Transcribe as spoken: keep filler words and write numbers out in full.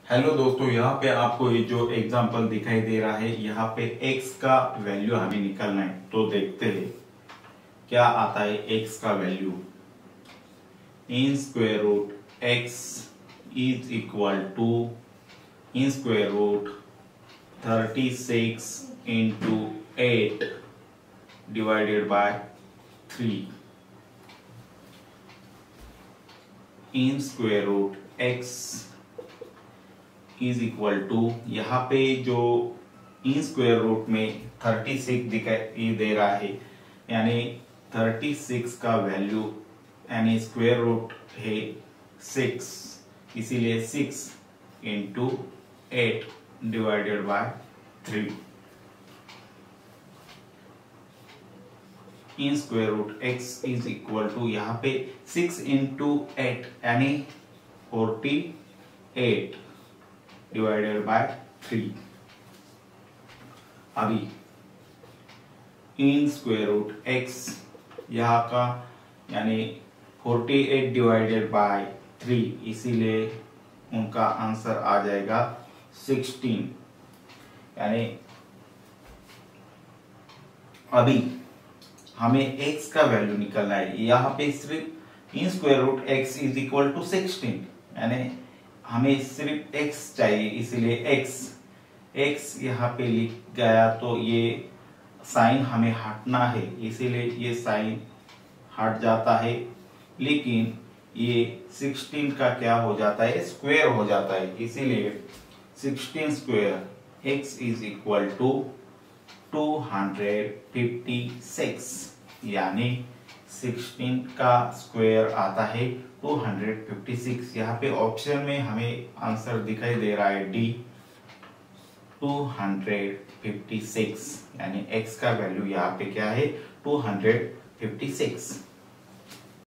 Hello दोस्तों, यहाँ पे आपको ये जो एग्जांपल दिखाई दे रहा है, यहाँ पे x का वैल्यू हमें निकालना है। तो देखते हैं क्या आता है x का value. In square root x is equal to in square root thirty six into eight divided by three. In square root x is equal to, यहाँ पे जो इन स्क्वायर रूट में थर्टी सिक्स दिखाई दे रहा है, यानी थर्टी सिक्स का वैल्यू यानी स्क्वायर रूट है सिक्स, इसीलिए six into eight divided by three. In square root x is equal to, यहाँ पे सिक्स इंटू एट यानी forty eight divided by three. अभी इन स्क्वायर रूट x यहाँ का यानी forty eight divided by three, इसीलिए उनका आंसर आ जाएगा सिक्सटीन। यानी अभी हमें x का वैल्यू निकालना है। यहाँ पे सिर्फ in square root x is equal to sixteen, यानी हमें सिर्फ x चाहिए, इसीलिए x x यहाँ पे लिख गया तो ये साइन हमें हटना है, इसीलिए ये साइन हट जाता है। लेकिन ये सिक्सटीन का क्या हो जाता है, स्क्वायर हो जाता है, इसीलिए sixteen square x is equal to two hundred fifty six, यानी सिक्सटीन का स्क्वायर आता है टू हंड्रेड फिफ्टी सिक्स। यहाँ पे ऑप्शन में हमें आंसर दिखाई दे रहा है डी टू हंड्रेड फिफ्टी सिक्स, यानी x का वैल्यू यहाँ पे क्या है टू हंड्रेड फिफ्टी सिक्स।